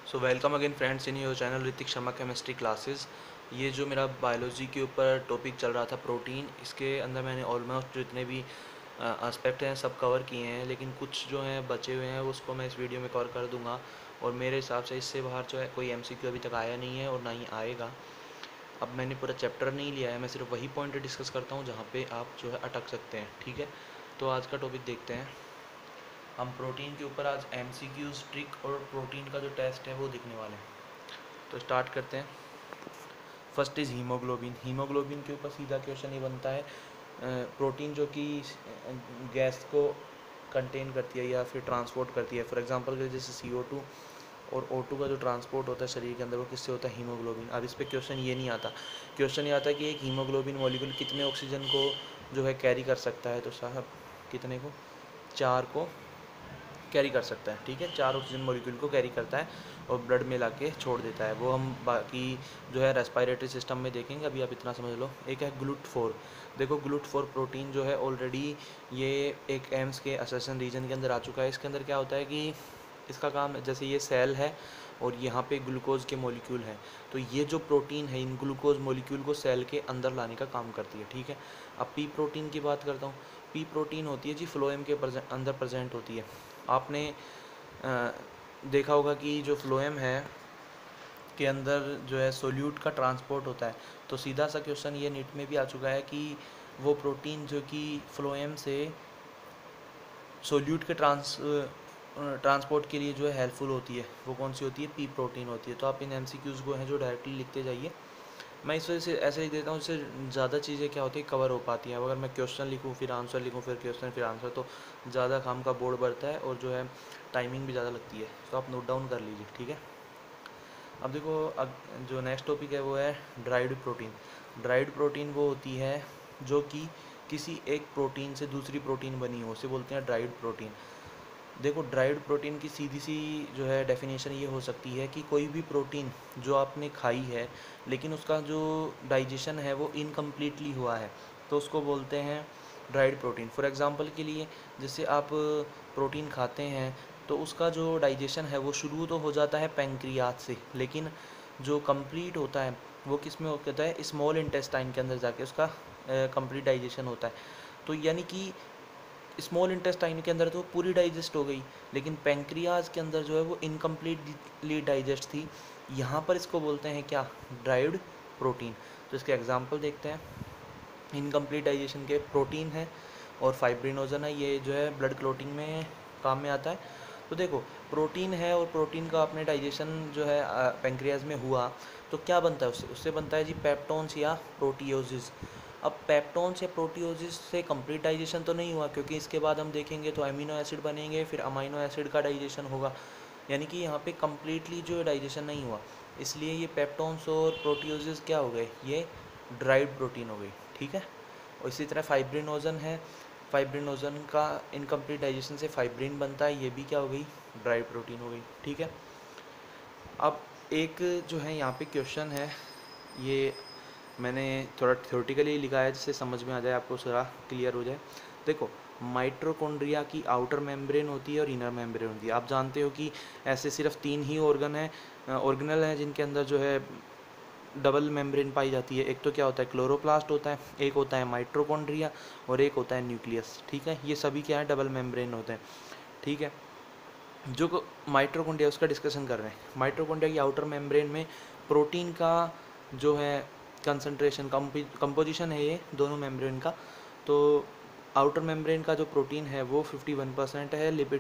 So welcome again friends in your channel Ritik Sharma chemistry classes. ये जो मेरा बायोलॉजी के ऊपर टॉपिक चल रहा था प्रोटीन, इसके अंदर मैंने ऑलमोस्ट जितने भी एस्पेक्ट हैं सब कवर किए हैं, लेकिन कुछ जो हैं बचे हुए हैं उसको मैं इस वीडियो में कवर कर दूंगा। और मेरे हिसाब से इससे बाहर जो है कोई एमसीक्यू अभी तक आया नहीं है और ना ही आएगा। अब मैंने पूरा चैप्टर नहीं लिया है, मैं सिर्फ वही पॉइंट डिस्कस करता हूँ जहाँ पे आप जो है अटक सकते हैं। ठीक है, तो आज का टॉपिक देखते हैं। हम प्रोटीन के ऊपर आज एमसीक्यूज ट्रिक और प्रोटीन का जो टेस्ट है वो देखने वाले हैं। तो स्टार्ट करते हैं। First is haemoglobin. हीमोग्लोबिन के ऊपर सीधा क्वेश्चन ये बनता है, प्रोटीन जो कि गैस को कंटेन करती है या फिर ट्रांसपोर्ट करती है। फॉर एग्जांपल जैसे CO2 और O2 का जो ट्रांसपोर्ट होता है शरीर के अंदर वो किससे होता है? हीमोग्लोबिन। अब इस पर क्वेश्चन ये नहीं आता, क्वेश्चन ये आता है कि एक हीमोग्लोबिन मॉलिक्यूल कितने ऑक्सीजन को जो है कैरी कर सकता है। तो साहब कितने को? 4 को कैरी कर सकता है। ठीक है, 4 ऑक्सीजन मॉलिक्यूल को कैरी करता है और ब्लड में ला के छोड़ देता है। वो हम बाकी जो है रेस्पिरेटरी सिस्टम में देखेंगे, अभी आप इतना समझ लो। एक है GLUT4। देखो GLUT4 प्रोटीन जो है ऑलरेडी ये एक एम्स के असर्शन रीजन के अंदर आ चुका है। इसके अंदर क्या होता है कि इसका काम, जैसे ये सेल है और यहाँ पे ग्लूकोज के मॉलिक्यूल हैं, तो ये जो प्रोटीन है इन ग्लूकोज मॉलिक्यूल को सेल के अंदर लाने का काम करती है। ठीक है, अब पी प्रोटीन की बात करता हूँ। पी प्रोटीन होती है जी फ्लोएम के अंदर प्रेजेंट होती है। आपने देखा होगा कि जो फ्लोएम है के अंदर जो है सोल्यूट का ट्रांसपोर्ट होता है। तो सीधा सा क्वेश्चन ये नीट में भी आ चुका है कि वो प्रोटीन जो कि फ्लोएम से सोल्यूट के ट्रांसपोर्ट के लिए जो है हेल्पफुल होती है, वो कौन सी होती है? पी प्रोटीन होती है। तो आप इन एमसीक्यूज़ को हैं जो डायरेक्टली लिखते जाइए। मैं इस वजह से ऐसे लिख देता हूँ, इससे ज़्यादा चीज़ें क्या होती है कवर हो पाती हैं। अगर मैं क्वेश्चन लिखूँ फिर आंसर लिखूँ फिर क्वेश्चन फिर आंसर, तो ज़्यादा काम का बोर्ड बढ़ता है और जो है टाइमिंग भी ज़्यादा लगती है। तो आप नोट डाउन कर लीजिए। ठीक है, अब देखो, अब जो नेक्स्ट टॉपिक है वो है ड्राइड प्रोटीन। ड्राइड प्रोटीन वो होती है जो कि किसी एक प्रोटीन से दूसरी प्रोटीन बनी हो, उसे बोलते हैं ड्राइड प्रोटीन। देखो ड्राइड प्रोटीन की सीधी सी जो है डेफिनेशन ये हो सकती है कि कोई भी प्रोटीन जो आपने खाई है लेकिन उसका जो डाइजेशन है वो इनकम्प्लीटली हुआ है, तो उसको बोलते हैं ड्राइड प्रोटीन। फॉर एग्जांपल के लिए, जैसे आप प्रोटीन खाते हैं तो उसका जो डाइजेशन है वो शुरू तो हो जाता है पैंक्रियाज से, लेकिन जो कंप्लीट होता है वो किस में होता है? स्मॉल इंटेस्टाइन के अंदर जाके उसका कंप्लीट डाइजेशन होता है। तो यानी कि स्मॉल इंटेस्टाइन के अंदर तो पूरी डाइजेस्ट हो गई, लेकिन पैंक्रियाज के अंदर जो है वो इनकम्प्लीटली डाइजेस्ट थी। यहाँ पर इसको बोलते हैं क्या? Derived protein. तो इसके एग्जांपल देखते हैं। इनकम्प्लीट डाइजेशन के प्रोटीन है और फाइब्रिनोजन है, ये जो है ब्लड क्लोटिंग में काम में आता है। तो देखो प्रोटीन है और प्रोटीन का अपने डाइजेशन जो है पैंक्रियाज में हुआ तो क्या बनता है? उससे उससे बनता है जी पेप्टोन्स या प्रोटियोजिस। अब पेप्टोन्स या प्रोटियोजिस से कंप्लीट डाइजेशन तो नहीं हुआ, क्योंकि इसके बाद हम देखेंगे तो अमीनो एसिड बनेंगे, फिर अमीनो एसिड का डाइजेशन होगा, यानी कि यहाँ पे कम्प्लीटली जो डाइजेशन नहीं हुआ। इसलिए ये पेप्टोन्स और प्रोटियोजिस क्या हो गए? ये ड्राइड प्रोटीन हो गई। ठीक है, और इसी तरह फाइब्रिनोजन है, फाइब्रिनोजन का इनकम्प्लीट डाइजेशन से फाइब्रिन बनता है, ये भी क्या हो गई? ड्राइड प्रोटीन हो गई। ठीक है, अब एक जो है यहाँ पे क्वेश्चन है, ये मैंने थोड़ा थ्योरेटिकली लिखा है जिससे समझ में आ जाए, आपको थोड़ा क्लियर हो जाए। देखो माइटोकॉन्ड्रिया की आउटर मेम्ब्रेन होती है और इनर मेम्ब्रेन होती है। आप जानते हो कि ऐसे सिर्फ 3 ही ऑर्गेनल हैं जिनके अंदर जो है डबल मेम्ब्रेन पाई जाती है। एक तो क्या होता है? क्लोरोप्लास्ट होता है, एक होता है माइटोकॉन्ड्रिया और एक होता है न्यूक्लियस। ठीक है, ये सभी क्या है? डबल मेम्ब्रेन होते हैं। ठीक है, जो माइटोकॉन्ड्रिया उसका डिस्कशन कर रहे हैं। माइटोकॉन्ड्रिया की आउटर मेम्ब्रेन में प्रोटीन का जो है कंसंट्रेशन, कंपोजिशन है ये दोनों मेम्ब्रेन का। तो आउटर मेम्ब्रेन का जो प्रोटीन है वो 51% है, लिपिड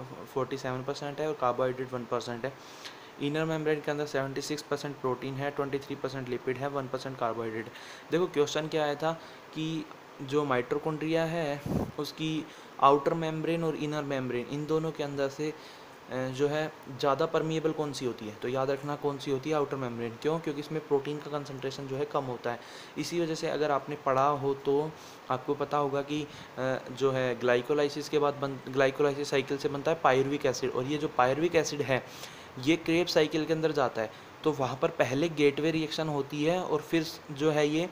47% है और कार्बोहाइड्रेट 1% है। इनर मेम्ब्रेन के अंदर 76% प्रोटीन है, 23% लिपिड है, 1% कार्बोहाइड्रेट। देखो क्वेश्चन क्या आया था कि जो माइटोकॉन्ड्रिया है उसकी आउटर मेम्ब्रेन और इनर मेम्ब्रेन इन दोनों के अंदर से जो है ज़्यादा परमिएबल कौन सी होती है? तो याद रखना कौन सी होती है? Outer membrane. क्यों? क्योंकि इसमें प्रोटीन का कंसंट्रेशन जो है कम होता है। इसी वजह से अगर आपने पढ़ा हो तो आपको पता होगा कि जो है ग्लाइकोलाइसिस के बाद ग्लाइकोलाइसिस साइकिल से बनता है पायरुविक एसिड, और ये जो पायरुविक एसिड है ये क्रेब साइकिल के अंदर जाता है। तो वहाँ पर पहले गेटवे रिएक्शन होती है और फिर जो है ये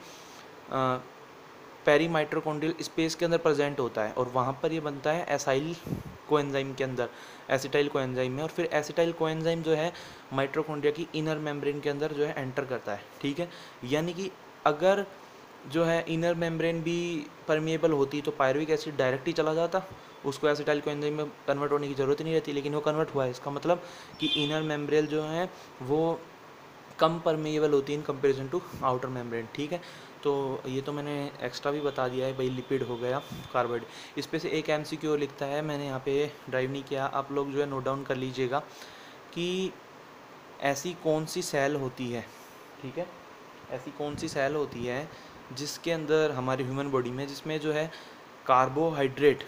पेरी माइटोकॉन्ड्रियल स्पेस के अंदर प्रेजेंट होता है और वहाँ पर ये बनता है एसाइल कोएंजाइम के अंदर, एसिटाइल कोएंजाइम में, और फिर एसिटाइल कोएंजाइम जो है माइटोकॉन्ड्रिया की इनर मेम्ब्रेन के अंदर जो है एंटर करता है, ठीक है। यानी कि अगर जो है इनर मेम्ब्रेन भी परमिएबल होती तो पायरुविक एसिड डायरेक्ट ही चला जाता, उसको एसिटाइल कोएंजाइम में कन्वर्ट होने की ज़रूरत ही नहीं रहती, लेकिन वो कन्वर्ट हुआ है। इसका मतलब कि इनर मेम्ब्रेन जो है वो कम परमेएबल होती है in comparison to outer membrane, ठीक है। तो ये तो मैंने एक्स्ट्रा भी बता दिया है भाई, लिपिड हो गया, कार्बोहाइड्रेट। इस पे से एक एमसीक्यू लिखता है, मैंने यहाँ पे ड्राइव नहीं किया, आप लोग जो है नोट डाउन कर लीजिएगा कि ऐसी कौन सी सेल होती है, ठीक है, ऐसी कौन सी सेल होती है जिसके अंदर हमारे ह्यूमन बॉडी में जिसमें जो है कार्बोहाइड्रेट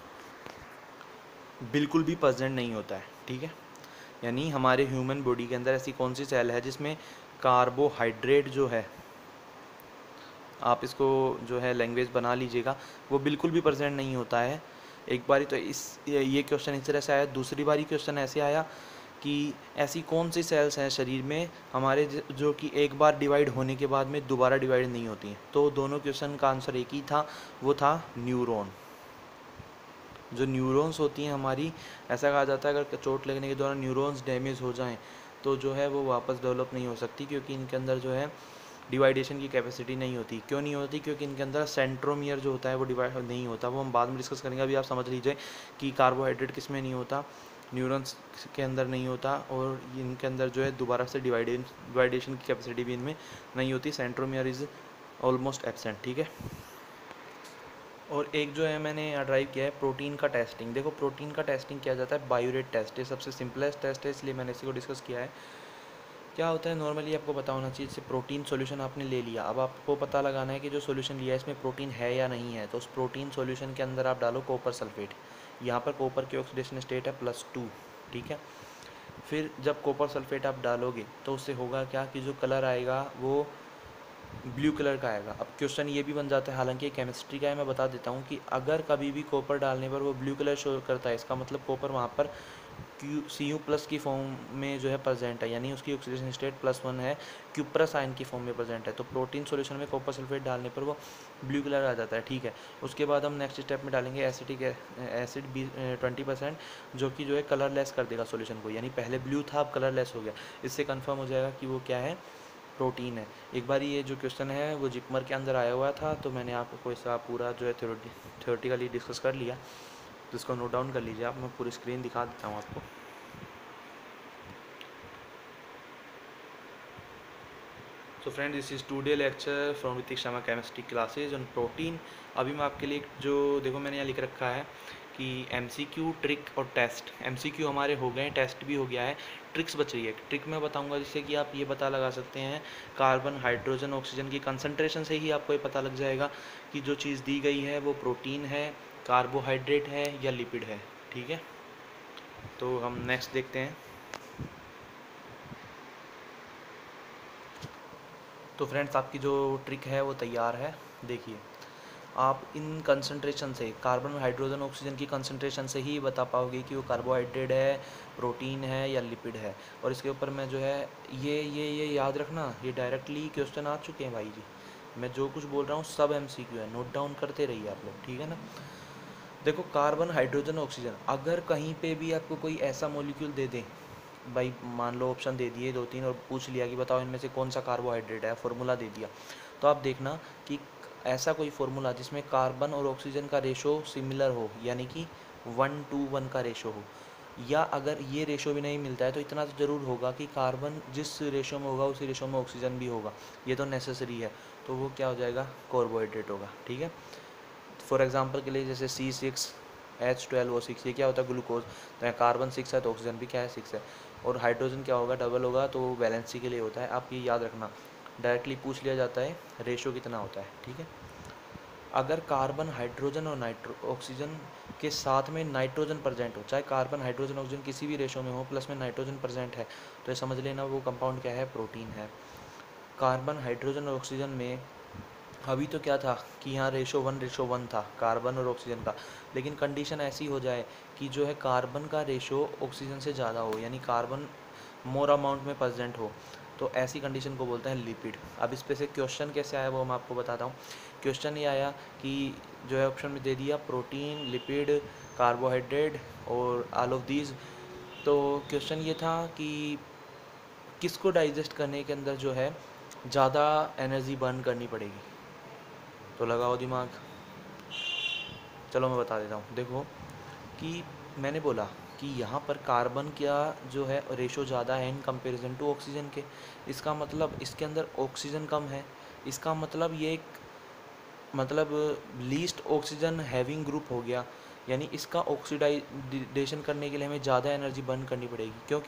बिल्कुल भी प्रेजेंट नहीं होता है, ठीक है। यानी हमारे ह्यूमन बॉडी के अंदर ऐसी कौन सी सेल है जिसमें कार्बोहाइड्रेट जो है, आप इसको जो है लैंग्वेज बना लीजिएगा, वो बिल्कुल भी प्रेजेंट नहीं होता है। एक बारी तो ये क्वेश्चन इस तरह से आया, दूसरी बारी क्वेश्चन ऐसे आया कि ऐसी कौन सी सेल्स हैं शरीर में हमारे जो कि एक बार डिवाइड होने के बाद में दोबारा डिवाइड नहीं होती हैं। तो दोनों क्वेश्चन का आंसर एक ही था, वो था न्यूरॉन। जो न्यूरॉन्स होती हैं हमारी, ऐसा कहा जाता है अगर चोट लगने के दौरान न्यूरॉन्स डैमेज हो जाएं तो जो है वो वापस डेवलप नहीं हो सकती, क्योंकि इनके अंदर जो है डिवाइडेशन की कैपेसिटी नहीं होती। क्यों नहीं होती? क्योंकि इनके अंदर सेंट्रोमियर जो होता है वो डिवाइड नहीं होता। वो हम बाद में डिस्कस करेंगे, अभी आप समझ लीजिए कि कार्बोहाइड्रेट किस में नहीं होता, न्यूरॉन्स के अंदर नहीं होता, और इनके अंदर जो है दोबारा से डिवाइडेशन की कैपेसिटी भी इनमें नहीं होती। सेंट्रोमियर इज़ ऑलमोस्ट एब्सेंट, ठीक है। और एक जो है मैंने यहाँ ड्राइव किया है प्रोटीन का टेस्टिंग। देखो प्रोटीन का टेस्टिंग किया जाता है बायोरेट टेस्ट, ये सबसे सिंपलेस्ट टेस्ट है, इसलिए मैंने इसी को डिस्कस किया है। क्या होता है नॉर्मली आपको पता होना चाहिए, जैसे प्रोटीन सॉल्यूशन आपने ले लिया, अब आपको पता लगाना है कि जो सॉल्यूशन लिया है इसमें प्रोटीन है या नहीं है। तो उस प्रोटीन सॉल्यूशन के अंदर आप डालो कॉपर सल्फेट, यहाँ पर कॉपर की ऑक्सीडेशन स्टेट है +2, ठीक है। फिर जब कॉपर सल्फेट आप डालोगे तो उससे होगा क्या कि जो कलर आएगा वो ब्लू कलर का आएगा। अब क्वेश्चन ये भी बन जाता है, हालांकि केमिस्ट्री का है, मैं बता देता हूँ कि अगर कभी भी कॉपर डालने पर वो ब्लू कलर शो करता है, इसका मतलब कॉपर वहाँ पर Cu+ की फॉर्म में जो है प्रेजेंट है, यानी उसकी ऑक्सीडेशन स्टेट +1 है, क्यूप्रस आयन की फॉर्म में प्रेजेंट है। तो प्रोटीन सॉल्यूशन में कॉपर सल्फेट डालने पर वो ब्लू कलर आ जाता है, ठीक है। उसके बाद हम नेक्स्ट स्टेप में डालेंगे एसिटिक एसिड 20%, जो कि जो है कलरलेस कर देगा सॉल्यूशन को, यानी पहले ब्लू था अब कलरलेस हो गया। इससे कंफर्म हो जाएगा कि वो क्या है, प्रोटीन है। एक बार ये जो क्वेश्चन है वो जिपमर के अंदर आया हुआ था, तो मैंने आपको इसका पूरा जो है थ्योरेटिकली डिस्कस कर लिया, तो इसको नोट डाउन कर लीजिए आप। मैं पूरी स्क्रीन दिखा देता हूँ आपको। So friend, this is today lecture from Ritik Sharma chemistry classes on protein. अभी मैं आपके लिए जो देखो मैंने यहाँ लिख रखा है कि MCQ, ट्रिक और टेस्ट। MCQ हमारे हो गए, टेस्ट भी हो गया है, ट्रिक्स बच रही है। ट्रिक मैं बताऊंगा जिससे कि आप ये पता लगा सकते हैं कार्बन, हाइड्रोजन, ऑक्सीजन की कंसंट्रेशन से ही आपको ये पता लग जाएगा कि जो चीज़ दी गई है वो प्रोटीन है, कार्बोहाइड्रेट है या लिपिड है, ठीक है। तो हम नेक्स्ट देखते हैं। तो फ्रेंड्स, आपकी जो ट्रिक है वो तैयार है। देखिए, आप इन कंसंट्रेशन से, कार्बन, हाइड्रोजन, ऑक्सीजन की कंसंट्रेशन से ही बता पाओगे कि वो कार्बोहाइड्रेट है, प्रोटीन है या लिपिड है। और इसके ऊपर मैं जो है ये याद रखना, ये डायरेक्टली क्वेश्चन आ चुके हैं भाई जी। मैं जो कुछ बोल रहा हूँ सब MCQ है, नोट डाउन करते रहिए आप लोग, ठीक है ना। देखो, कार्बन, हाइड्रोजन, ऑक्सीजन, अगर कहीं पे भी आपको कोई ऐसा मॉलिक्यूल दे दे, भाई मान लो ऑप्शन दे दिए 2-3 और पूछ लिया कि बताओ इनमें से कौन सा कार्बोहाइड्रेट है, फार्मूला दे दिया, तो आप देखना कि ऐसा कोई फार्मूला जिसमें कार्बन और ऑक्सीजन का रेशो सिमिलर हो, यानी कि 1:1 का रेशो हो, या अगर ये रेशो भी नहीं मिलता है तो इतना तो ज़रूर होगा कि कार्बन जिस रेशो में होगा उसी रेशो में ऑक्सीजन भी होगा, ये तो नेसेसरी है। तो वो क्या हो जाएगा, कार्बोहाइड्रेट होगा, ठीक है। फॉर एग्जांपल के लिए जैसे C6H12O6, ये क्या होता है, ग्लूकोज। तो यहाँ कार्बन 6 है तो ऑक्सीजन भी क्या है, 6 है। और हाइड्रोजन क्या होगा, डबल होगा, तो वैलेंसी के लिए होता है। आप ये याद रखना, डायरेक्टली पूछ लिया जाता है रेशो कितना होता है, ठीक है। अगर कार्बन, हाइड्रोजन और ऑक्सीजन के साथ में नाइट्रोजन प्रेजेंट हो, चाहे कार्बन, हाइड्रोजन, ऑक्सीजन किसी भी रेशो में हो, प्लस में नाइट्रोजन प्रेजेंट है, तो ये समझ लेना वो कंपाउंड क्या है, प्रोटीन है। कार्बन, हाइड्रोजन और ऑक्सीजन में अभी तो क्या था कि यहाँ रेशो 1:1 था कार्बन और ऑक्सीजन का, लेकिन कंडीशन ऐसी हो जाए कि जो है कार्बन का रेशो ऑक्सीजन से ज़्यादा हो, यानी कार्बन मोर अमाउंट में प्रेजेंट हो, तो ऐसी कंडीशन को बोलते हैं लिपिड। अब इस पे से क्वेश्चन कैसे आया वो मैं आपको बताता हूँ। क्वेश्चन ये आया कि जो है ऑप्शन में दे दिया प्रोटीन, लिपिड, कार्बोहाइड्रेट और ऑल ऑफ दीज। तो क्वेश्चन ये था कि किसको डाइजेस्ट करने के अंदर जो है ज़्यादा एनर्जी बर्न करनी पड़ेगी। तो लगाओ दिमाग। चलो मैं बता देता हूँ। देखो कि मैंने बोला कि यहाँ पर कार्बन का जो है रेशो ज़्यादा है इन कंपैरिजन टू ऑक्सीजन के। इसका मतलब इसके अंदर ऑक्सीजन कम है। इसका मतलब ये एक मतलब लीस्ट ऑक्सीजन हैविंग ग्रुप हो गया, यानी इसका ऑक्सीडाइजेशन करने के लिए हमें ज़्यादा एनर्जी बर्न करनी पड़ेगी। क्यों?